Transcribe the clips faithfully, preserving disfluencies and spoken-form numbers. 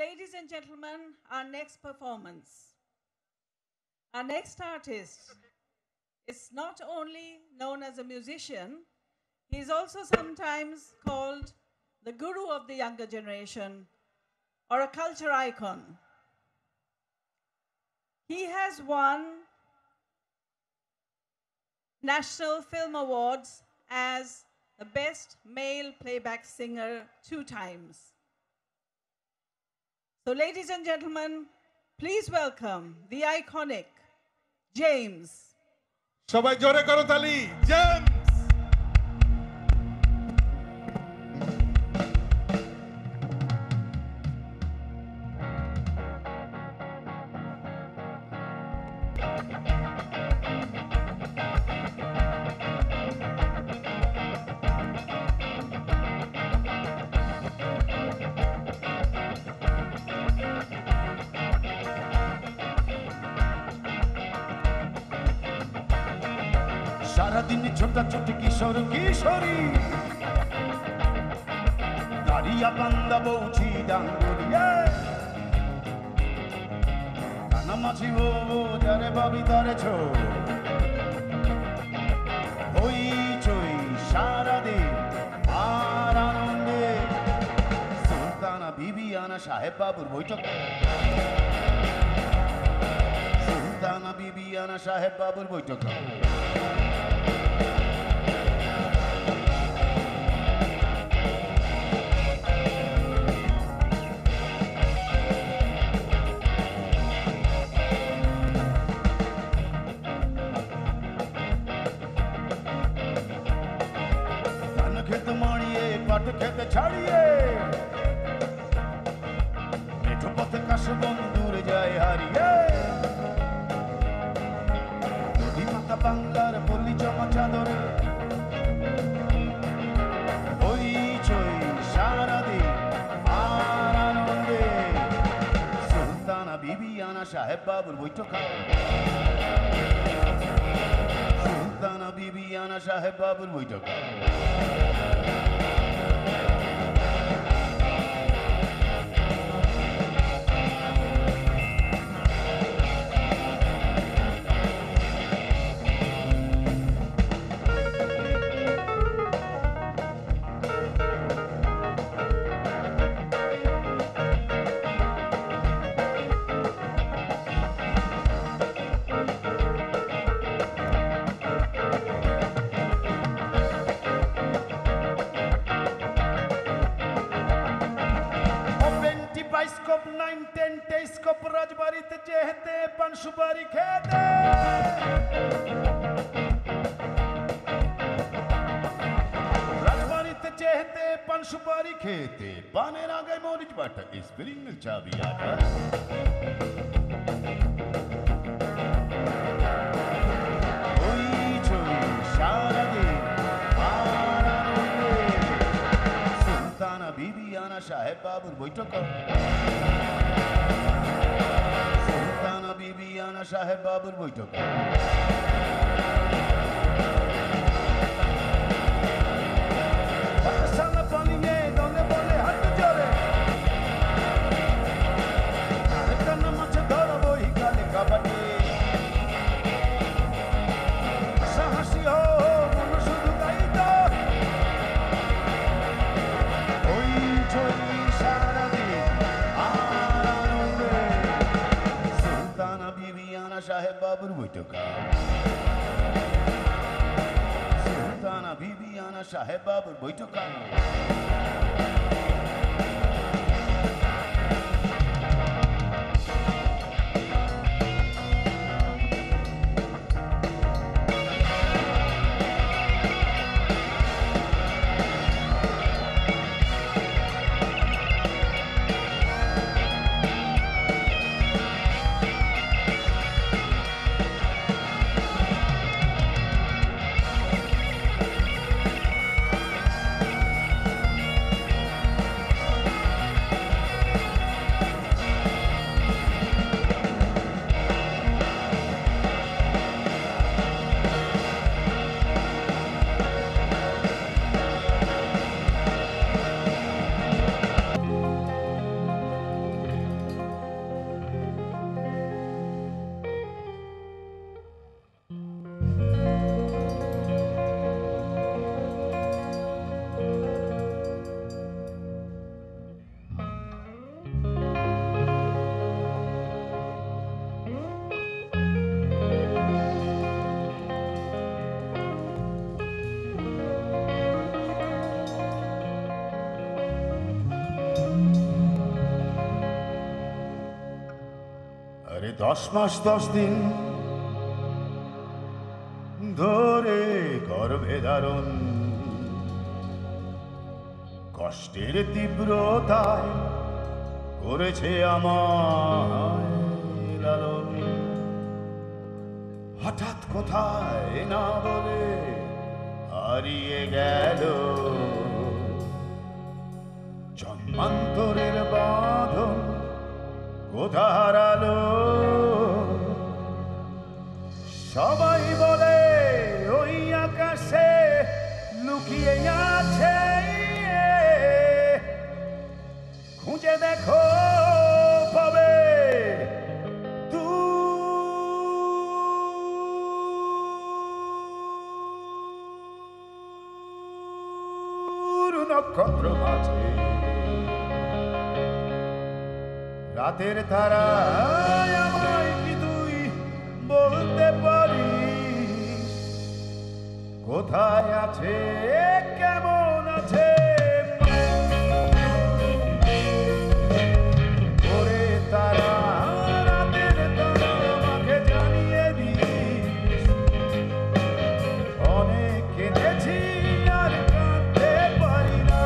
ladies and gentlemen, our next performance. Our next artist is not only known as a musician, he is also sometimes called the guru of the younger generation or a culture icon. He has won National Film Awards as the best male playback singer two times. So ladies and gentlemen, please welcome the iconic James. সবাই জোরে করো তালি James সারাদিন ছোটাছুটি কিশোর কিশোরী দাঁড়িয়া বান্দা বৌছি ডাঙ্গুরিয়ে কানামাছি বউ যারে বাবি তারেছ হই চই সারাদিন আর আনন্দে সুলতানা বিবিয়ানা সাহেব বাবুর বৈঠক সুলতানা বিবিয়ানা সাহেব বাবুর বৈঠক পাট খেতে ছাড়িয়ে মেঠো পথে কাশ বন্ধুরে যায় হারিয়ে নদী মাতা বাংলার পল্লী জমা চাদরে ওই চই সারাদিন আর আনন্দে সুলতানা বিবিয়ানা সাহেব বাবুর বৈঠক সুলতানা বিবিয়ানা সাহেব বাবুর বৈঠক বাইস্কোপ নাইন টেন টেস্কোপ রাজবাড়িতে চেহেতে পান সুপারি খেতে রাজবাড়িতে চেহেতে পান সুপারি খেতে পানের আগে মরিচ বাটা স্প্রিং চাবি আটা ওই ছবি সারাদিন আর আনন্দে সুলতানা বিবিয়ানা সাহেব বাবুর বৈঠক সুলতানা বিবিয়ানা সাহেব বাবুর বৈঠক সালা পানিয়ে দলে বলে হাঁটু জোরে আরেকটা না মাছ ধরবো এই কালে কাবাডি সাহসী হো মন শুধু তাই তো ওই ছই সাহেব বাবুর বৈঠক সুলতানা বিবিয়ানা সাহেব বাবুর বৈঠক আরে দশ মাস দশ দিন ধরে গর্ভে ধারণ, কষ্টের তীব্রতায় করেছে আমায় লালন। হঠাৎ কোথায় না বলে হারিয়ে গেল জন্মান্তরের বাঁধন, কোথা হারালো। সবাই বলে ওই আকাশে লুকিয়ে আছে, খুঁজে দেখো পাবে দূর নক্ষত্র মাঝে রাতের তারা। আমায় কি তুই বলতে পারিস কোথায় আছে, কেমন আছে? ওরে তারা, রাতের তারা, আমাকে জানিয়ে দিস। অনেক কেঁদেছি আর কাঁদতে পারি না।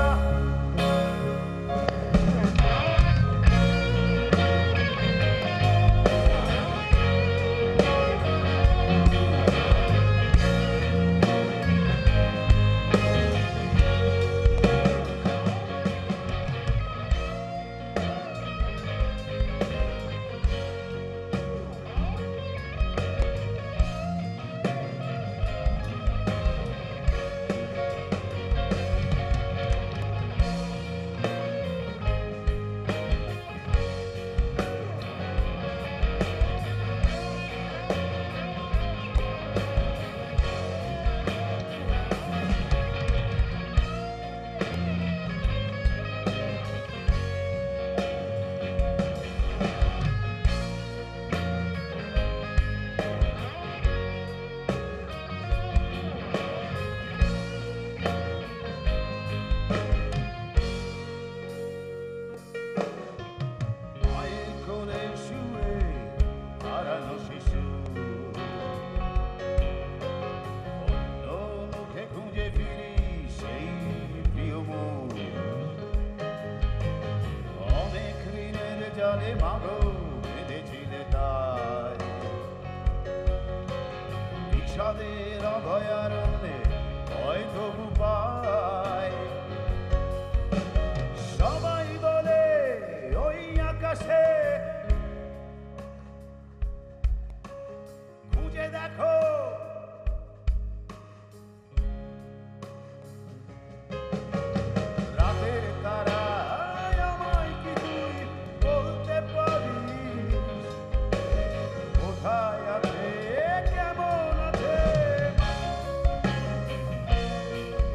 জলে মাগো বেঁধেছিলে তাই, বিষাদের অভয়ারণ্যে হয়তো উপায়। সবাই বলে ওই আকাশে খুঁজে দেখো, রাতের তারা। আমায় কি তুই বলতে পারিস কোথায় আছে, কেমন আছে?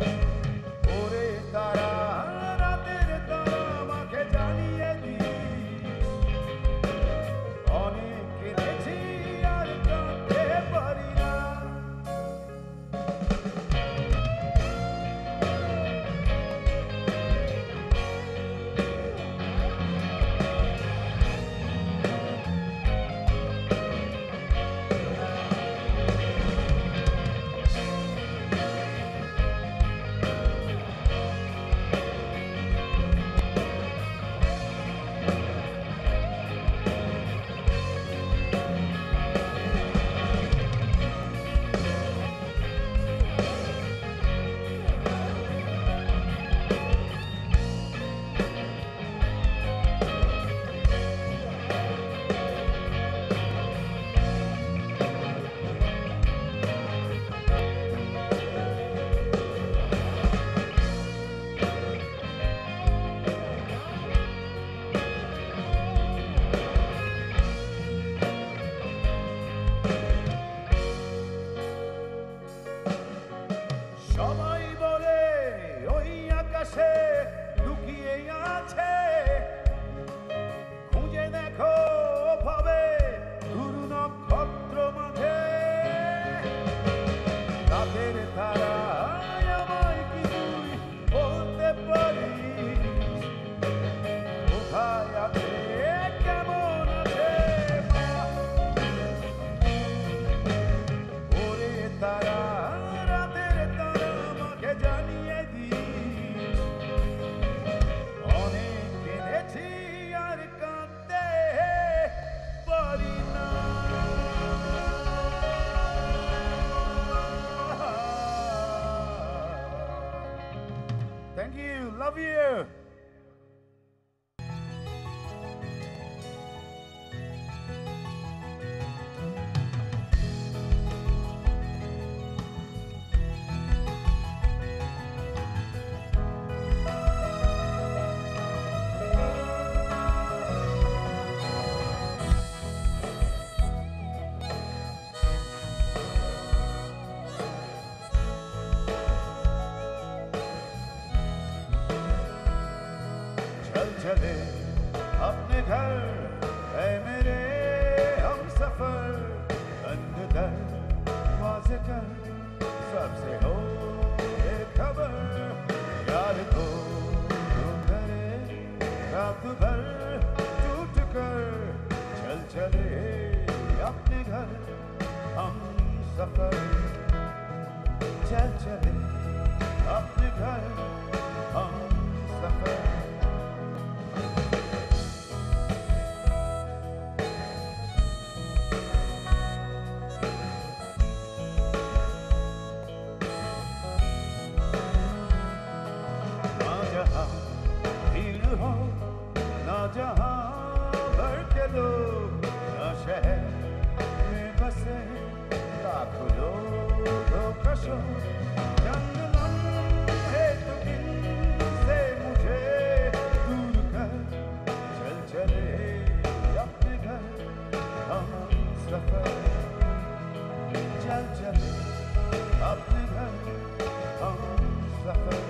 Javier. चले अपने घर है मेरे हम सफर अंदर वाज़े कर सबसे हो ये खबर यार को तुम करे रात भर टूट कर चल चले अपने घर हम सफर चल चले अपने घर हम सफर जहाँ भर के लोग न शहर में बसे लाखों लोगों का शोर चंद लम्हे तो इनसे मुझे दूर कर चल चले अपने घर हम सफर चल चले अपने घर हम सफर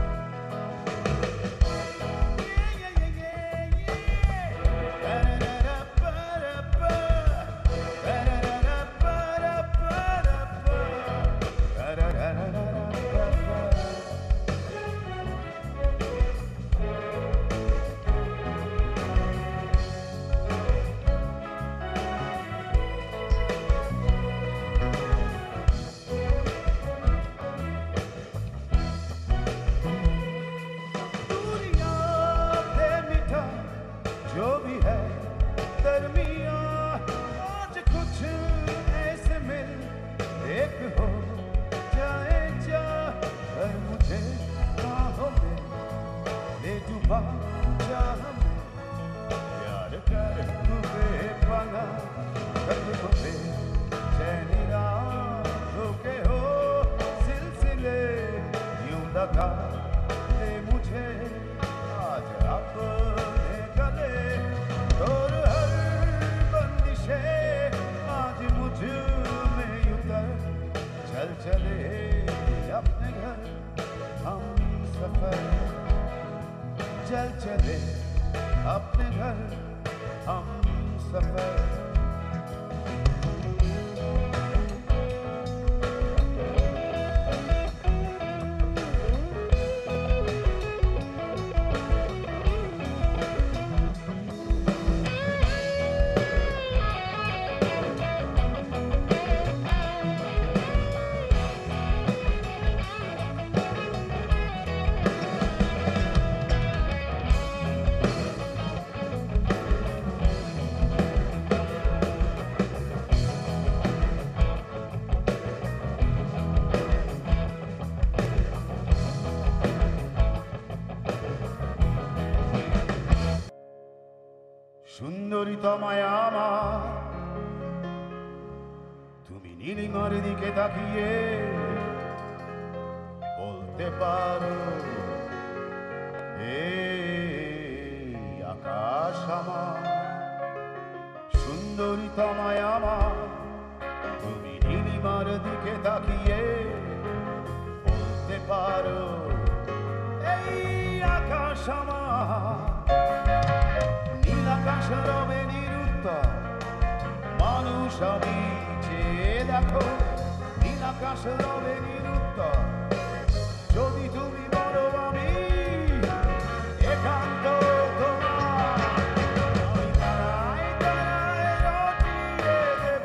जो भी है दरमिया आज कुछ ऐसे मिल एक हो जाए जा कर मुझे बाहों में ले डूबा चाह में प्यार कर तुझे पाना कर मुझे चैनी रातों के हो सिलसिले यूं लगा ले मुझे आज अपने और हर बंदिशें आज मुझ में उतर चल चले अपने घर हम सफर चल चले अपने घर हम सफर সুন্দরী তোমায় আমার তুমি নীলিমার দিকে তাকিয়ে বলতে পারো এই আকাশ আমার সুন্দরী তোমায় আমার তুমি নীলিমার দিকে তাকিয়ে বলতে পারো এই আকাশ আমার আকাশ রবে নিরুত্তর মানুষ আমি চেয়ে দেখো নীল আকাশ রবে নিরুত্তর যদি তুমি বলো আমি একান্ত তোমার আমি তারায় তারায় রটিয়ে দেব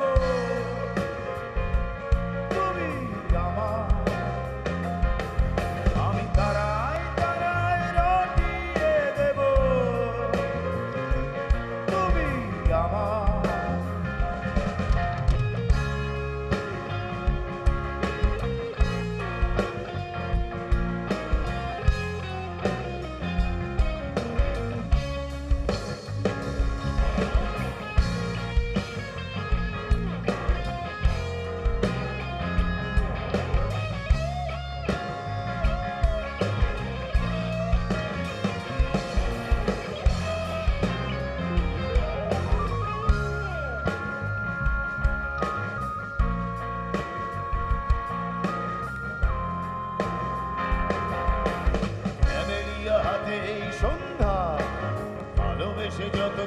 তুমি আমার আমি তারায় তারায় রটিয়ে দেব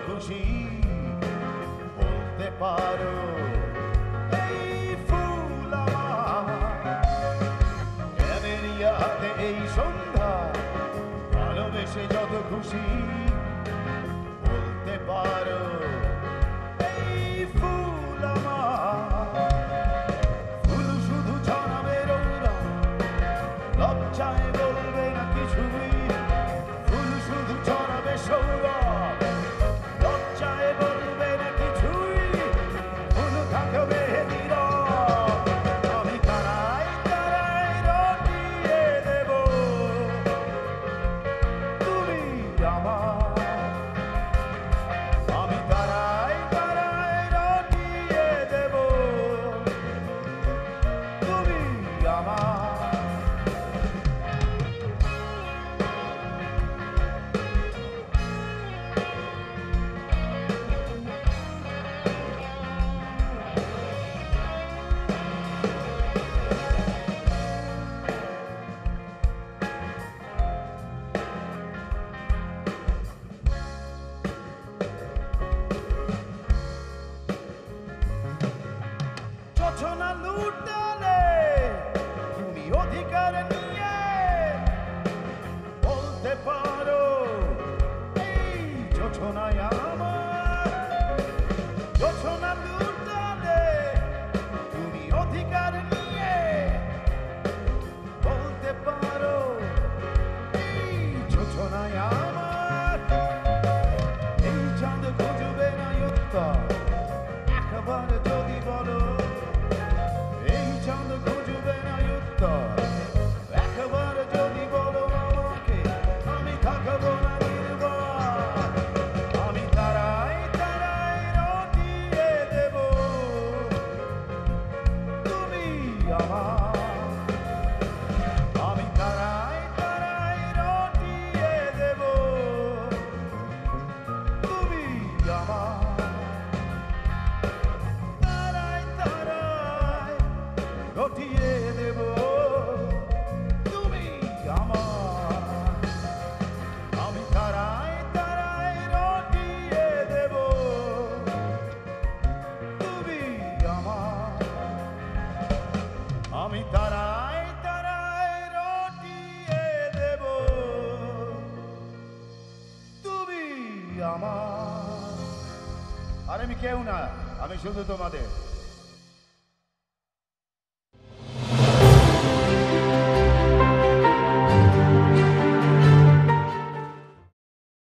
খুশি বলতে পারো এই ফুল আমার ক্যামেরিয়াতে এই সন্ধ্যা ভালোবেসে যত খুশি বলতে পারো এই ফুল আমার ফুল শুধু ছড়াবে রৌরা লজ্জায় বলবে না কিছুই ফুল শুধু ছড়াবে সৌরভ লজ্জায় বলবে না কিছুই ফুল থাকবে নীরব আমি তারাই তারাই রটিয়ে দেব তুমি আমার আমি তারাই তারাই রটিয়ে দেব তুমি আমার যোছনা লুটালে তুমি অধিকার নিয়ে বলতে পারো এই যোছনায় আমার যোছনা লুটালে তুমি অধিকার নিয়ে বলতে পারো এই যোছনায় আমার এই চাঁদ খুঁজবে না উত্তর একবার যদি বলো এই চাঁদ খুঁজবে না উত্তর একবার যদি বলো আমাকে আমি থাকবো না নির্বাক আমি তারাই তারাই রটিয়ে দেব তুমি আমার আমি তারাই তারাই রটিয়ে দেব তুমি আমার তারাই তারাই রটিয়ে দেব তুমি আমার আমি তারাই তারাই রটিয়ে দেব তুমি আমার আমি তারাই তারাই রটিয়ে দেব তুমি আমার আর আমি কেউ না আমি শুধু তোমাদের